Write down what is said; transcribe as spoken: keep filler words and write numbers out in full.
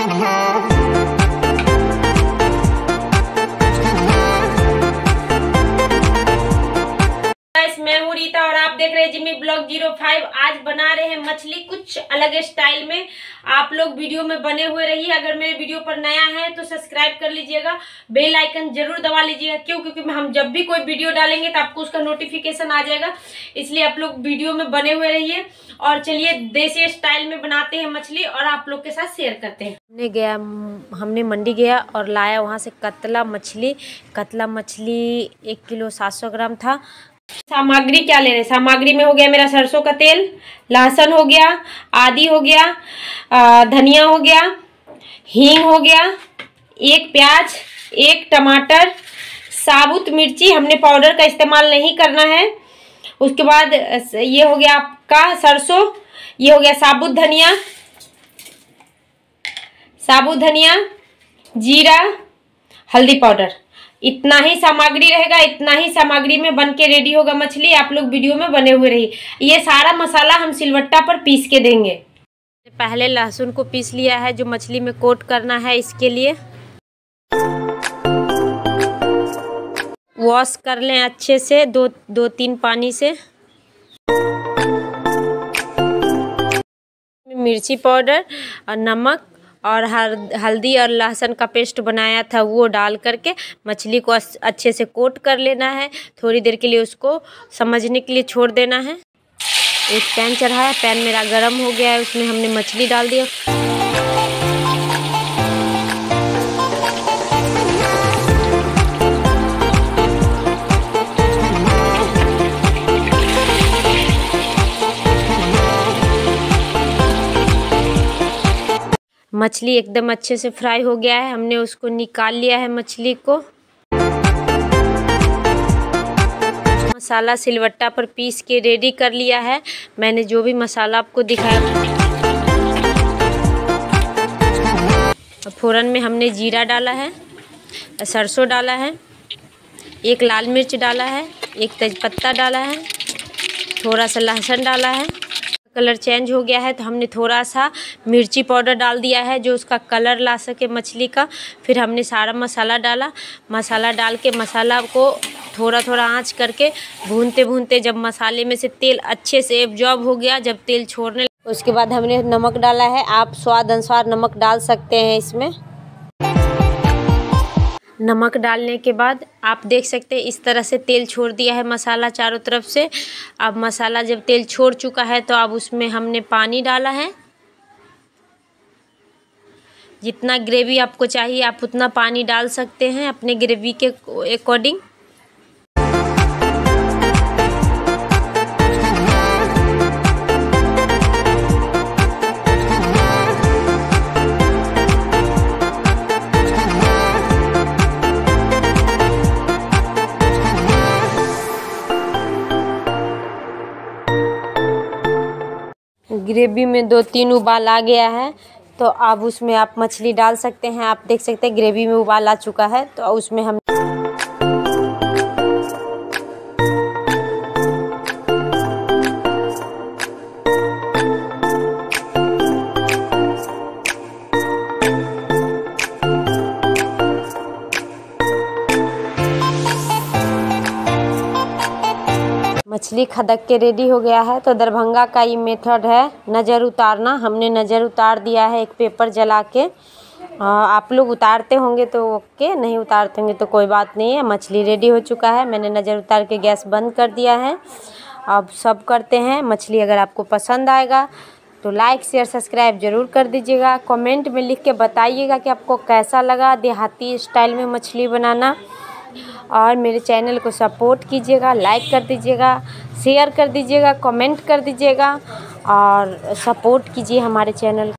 मैं हूँ रीता और आप देख रहे हैं जिमी ब्लॉग जीरो फाइव। आज बना रहे हैं मछली कुछ अलग स्टाइल में। आप लोग वीडियो में बने हुए रहिए। अगर मेरे वीडियो पर नया है तो सब्सक्राइब कर लीजिएगा, बेल आइकन जरूर दबा लीजिएगा। क्यों? क्योंकि हम जब भी कोई वीडियो डालेंगे तो आपको उसका नोटिफिकेशन आ जाएगा। इसलिए आप लोग वीडियो में बने हुए रहिए। और चलिए देसी स्टाइल में बनाते हैं मछली और आप लोग के साथ शेयर करते हैं। हमने गया हमने मंडी गया और लाया वहाँ से कतला मछली। कतला मछली एक किलो सात सौ ग्राम था। सामग्री क्या ले रहे हैं? सामग्री में हो गया मेरा सरसों का तेल, लहसुन हो गया, आदि हो गया, धनिया हो गया, हींग हो गया, एक प्याज, एक टमाटर, साबुत मिर्ची, हमने पाउडर का इस्तेमाल नहीं करना है। उसके बाद ये हो गया आपका सरसों, ये हो गया साबुत धनिया, साबुत धनिया, जीरा, हल्दी पाउडर। इतना ही सामग्री रहेगा। इतना ही सामग्री में बन के रेडी होगा मछली। आप लोग वीडियो में बने हुए रहिए। ये सारा मसाला हम सिलवट्टा पर पीस के देंगे। पहले लहसुन को पीस लिया है जो मछली में कोट करना है। इसके लिए वॉश कर लें अच्छे से दो दो तीन पानी से। मिर्ची पाउडर और नमक और हल्दी और लहसुन का पेस्ट बनाया था वो डाल करके मछली को अच्छे से कोट कर लेना है। थोड़ी देर के लिए उसको समझने के लिए छोड़ देना है। एक पैन चढ़ाया, पैन मेरा गरम हो गया है, उसमें हमने मछली डाल दिया। मछली एकदम अच्छे से फ्राई हो गया है। हमने उसको निकाल लिया है मछली को। मसाला सिलवट्टा पर पीस के रेडी कर लिया है। मैंने जो भी मसाला आपको दिखाया। फोरन में हमने जीरा डाला है, सरसों डाला है, एक लाल मिर्च डाला है, एक तेजपत्ता डाला है, थोड़ा सा लहसुन डाला है। कलर चेंज हो गया है तो हमने थोड़ा सा मिर्ची पाउडर डाल दिया है जो उसका कलर ला सके मछली का। फिर हमने सारा मसाला डाला। मसाला डाल के मसाला को थोड़ा थोड़ा आंच करके भूनते भूनते जब मसाले में से तेल अच्छे से एब्जॉर्ब हो गया, जब तेल छोड़ने, उसके बाद हमने नमक डाला है। आप स्वाद अनुसार नमक डाल सकते हैं। इसमें नमक डालने के बाद आप देख सकते हैं इस तरह से तेल छोड़ दिया है मसाला चारों तरफ से। अब मसाला जब तेल छोड़ चुका है तो अब उसमें हमने पानी डाला है। जितना ग्रेवी आपको चाहिए आप उतना पानी डाल सकते हैं अपने ग्रेवी के अकॉर्डिंग। ग्रेवी में दो तीन उबाल आ गया है तो अब उसमें आप मछली डाल सकते हैं। आप देख सकते हैं ग्रेवी में उबाल आ चुका है तो उसमें हम मछली खदक के रेडी हो गया है। तो दरभंगा का ये मेथड है नज़र उतारना। हमने नज़र उतार दिया है एक पेपर जला के। आप लोग उतारते होंगे तो ओके, नहीं उतारते होंगे तो कोई बात नहीं है। मछली रेडी हो चुका है। मैंने नज़र उतार के गैस बंद कर दिया है। अब सब करते हैं। मछली अगर आपको पसंद आएगा तो लाइक शेयर सब्सक्राइब ज़रूर कर दीजिएगा। कमेंट में लिख के बताइएगा कि आपको कैसा लगा देहाती स्टाइल में मछली बनाना। और मेरे चैनल को सपोर्ट कीजिएगा, लाइक कर दीजिएगा, शेयर कर दीजिएगा, कमेंट कर दीजिएगा और सपोर्ट कीजिए हमारे चैनल